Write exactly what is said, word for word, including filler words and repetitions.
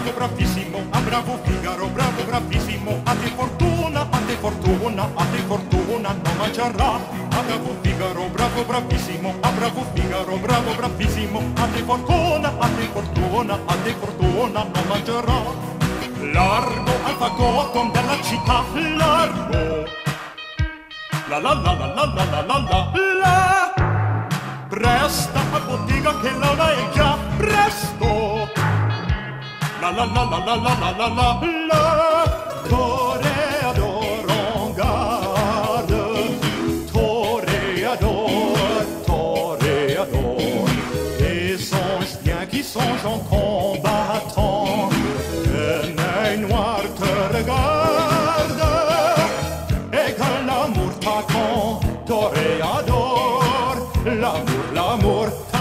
bravo, bravissimo, a bravo Figaro, bravo, bravissimo, a te fortuna, a te fortuna, a te fortuna, non mangerà. A bravo Figaro, bravo, bravissimo, a bravo Figaro, bravo, bravissimo, a te fortuna, a te fortuna, a te fortuna, non mangerà. Largo al fagotto della città, largo. La la la la la la la la la la. Presta a bottega che l'ora è già presto. La la la la la la la la la la. Toreador en garde, toreador, toreador. Et songe bien qui songe en combattant, un œil noir te regarde, et que l'amour t'attend, toreador, l'amour, l'amour